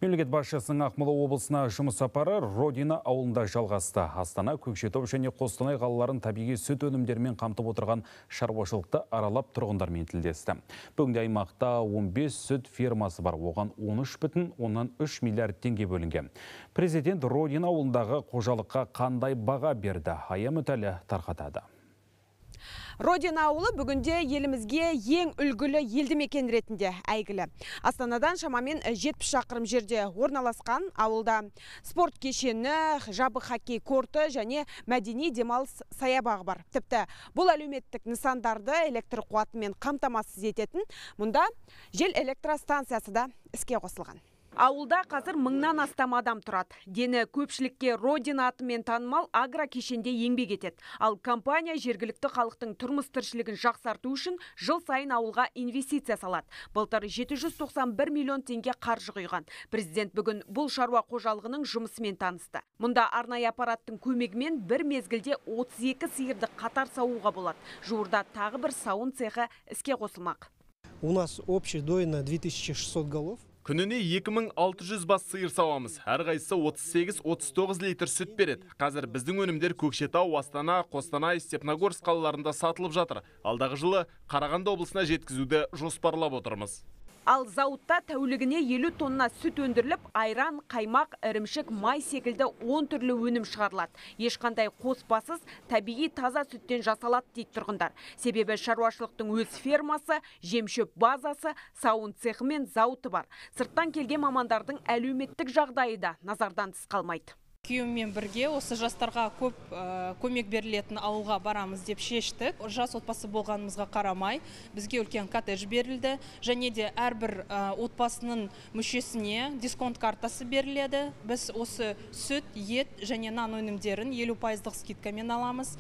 Мемлекет басшысының Ақмола облысына жұмыс сапары Родина ауылында жалғасты. Астана, Көкшетау және Қостанай қалаларын табиғи сүт өнімдерімен қамтып отырған шаруашылықты аралап тұрғындармен тілдесті. Бүгінде аймақта 15 сүт фермасы бар. Оған 13,3 миллиард теңге бөлінген. Президент Родина ауылындағы қожалыққа қандай баға берді? Ая Мүтәлі тарқатады. Родина ауылы бүгінде елімізге ең үлгілі елді мекен ретінде әйгілі. Астанадан шамамен 70 шақырым жерде орналасқан ауылда спорт кешені, жабық хоккей корты және мәдени демалыс саябағы бар. Тіпті бұл әлеуметтік нысандарды электр қуатымен қамтамасыз ететін мұнда жел электростанциясы да іске қосылған. Ауылда қазір 1000-нан астам адам тұрады. Дені көпшілікке Родина атымен танымал агрокешенде еңбек етеді. Ал компания жергілікті халықтың тұрмыс тіршілігін жақсарту үшін жыл сайын ауылға инвестиция салады. Былтыр 791 миллион теңге қаржы құйған. Президент бүгін бұл шаруа қожалығының жұмысымен танысты. Мұнда арнайы аппараттың көмегімен бір мезгілде 32 сиырды қатар саууға болады. Жуырда тағы бір сауын цехы іске қосылмақ. У нас общий дойна 2600 голов. Күніне 2600 бас сиыр сауамыз. Әрқайсысы 38-39 литр сүт береді. Қазір біздің өнімдер Көкшетау, Астана, Қостанай, Степногорск қалаларында сатылып жатыр. Алдағы жылы Қарағанды облысына жеткізуді жоспарлап отырмыз. Ал зауытта тәулігіне 50 тонна сүт өндіріліп, айран, қаймақ, ірімшік, май секілді 10 түрлі өнім шығарылады. Ешқандай қоспасыз табиғи таза сүттен жасалады дейді тұрғындар. Себебі шаруашылықтың өз фермасы, жемшөп базасы, сауын цехы мен зауыты бар. Сырттан келген мамандардың әлеуметтік жағдайы да назардан тыс қалмайды. Күйеуіммен бірге осы жастарға көп көмек берілетін ауылға барамыз деп шештік. Жас отбасы болғанымызға қарамай, бізге үлкен коттедж берілді. Және де әрбір отбасының мүшесіне дисконт картасы беріледі. Біз осы сүт, ет және нан өнімдерін 50% скидкамен аламыз.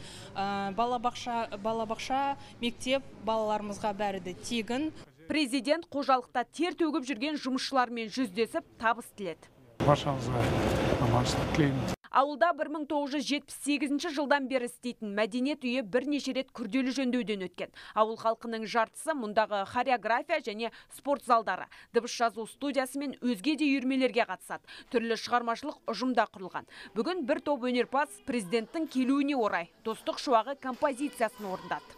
Балабақша, мектеп балаларымызға бәрі де тегін. Президент қожалықта тер төгіп жүрген жұмысшылармен жүздесіп табыс тіледі. Баршаңызға аманшылық тілеймін. Ауылда 1978 жылдан бері істейтін мәдениет үйі бірнеше рет күрделі жөндеуден өткен. Ауыл халқының жартысы мұндағы хореография және спорт залдары, дыбыс жазу студиясы мен өзге де үйірмелерге қатысады. Түрлі шығармашылық ұжымда құрылған. Бүгін бір топ өнерпаз президенттің келуіне орай достық шуағы композициясын орындады.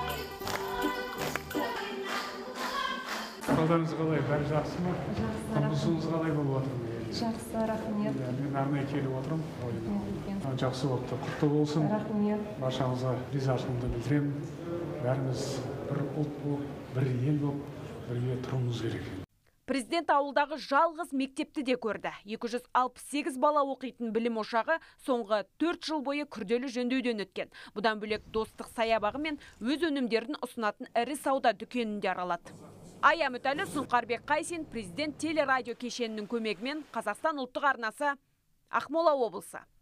Қалдарыңыз қалай, бәрі жақсы ма? Жұмысыңыз қалай болып отыр? Жақсы, рахмет. Мен арнайы келіп отырмын. Жақсы болыпты, құтты болсын. Рахмет. Баршаңызға ризашылығымды білдіремін. Бәріміз бір ұлт болып, бір ел болып, бірге тұруымыз керек. Президент ауылдағы жалғыз мектепті де көрді. 268 бала оқитын білім ошағы соңғы 4 жыл бойы күрделі жөндеуден өткен. Бұдан бөлек достық саябағы мен өз өнімдерін ұсынатын ірі сауда дүкенінде аралады. Ая Мүтәлі, Сұңқарбек Қайсен, президент телерадио кешенінің көмегімен Қазақстан ұлттық арнасы, Ақмола облысы.